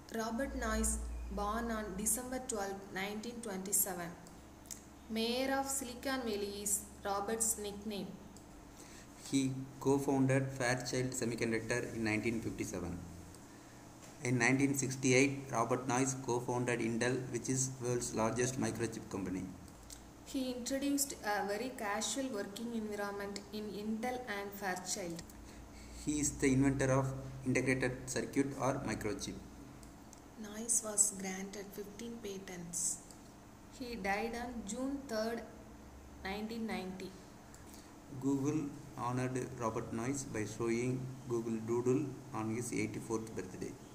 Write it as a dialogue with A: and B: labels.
A: Robert Noyce, born on December 12, 1927. Mayor of Silicon Valley is Robert's nickname.
B: He co-founded Fairchild Semiconductor in 1957. In 1968, Robert Noyce co-founded Intel, which is world's largest microchip company.
A: He introduced a very casual working environment in Intel and Fairchild.
B: He is the inventor of integrated circuit or microchip.
A: Noyce was granted 15 patents. He died on June 3, 1990.
B: Google honored Robert Noyce by showing Google Doodle on his 84th birthday.